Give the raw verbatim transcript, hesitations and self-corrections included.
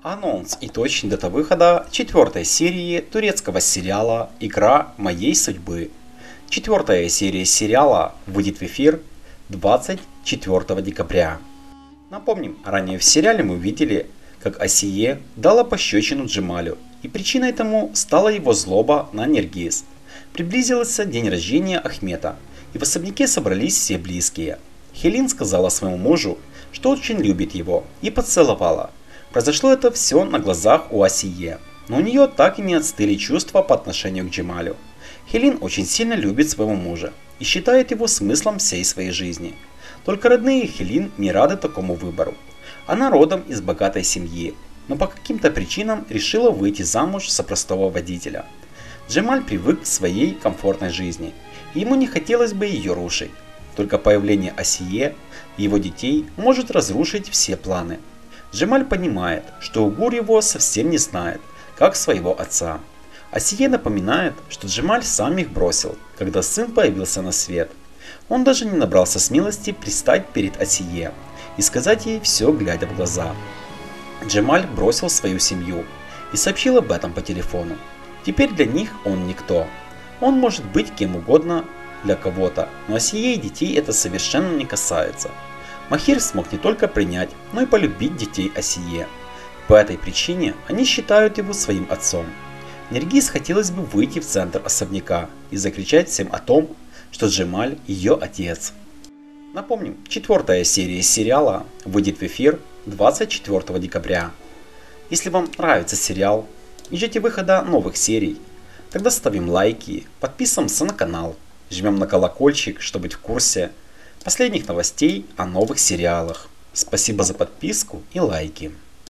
Анонс и точная дата выхода четвертой серии турецкого сериала «Игра моей судьбы». Четвертая серия сериала выйдет в эфир двадцать четвёртого декабря. Напомним, ранее в сериале мы видели, как Асие дала пощечину Джемалю, и причиной тому стала его злоба на Нергиз. Приблизился день рождения Ахмета, и в особняке собрались все близкие. Хелин сказала своему мужу, что очень любит его, и поцеловала. Произошло это все на глазах у Асие, но у нее так и не отстыли чувства по отношению к Джемалю. Хелин очень сильно любит своего мужа и считает его смыслом всей своей жизни. Только родные Хелин не рады такому выбору. Она родом из богатой семьи, но по каким-то причинам решила выйти замуж за простого водителя. Джемаль привык к своей комфортной жизни, и ему не хотелось бы ее рушить. Только появление Асие и его детей может разрушить все планы. Джемаль понимает, что Угур его совсем не знает, как своего отца. Асие напоминает, что Джемаль сам их бросил, когда сын появился на свет. Он даже не набрался смелости предстать перед Асие и сказать ей все, глядя в глаза. Джемаль бросил свою семью и сообщил об этом по телефону. Теперь для них он никто. Он может быть кем угодно для кого-то, но Асие и детей это совершенно не касается. Махир смог не только принять, но и полюбить детей Асие. По этой причине они считают его своим отцом. Нергиз хотелось бы выйти в центр особняка и закричать всем о том, что Джемаль ее отец. Напомним, четвертая серия сериала выйдет в эфир двадцать четвёртого декабря. Если вам нравится сериал и ждете выхода новых серий, тогда ставим лайки, подписываемся на канал, жмем на колокольчик, чтобы быть в курсе последних новостей о новых сериалах. Спасибо за подписку и лайки.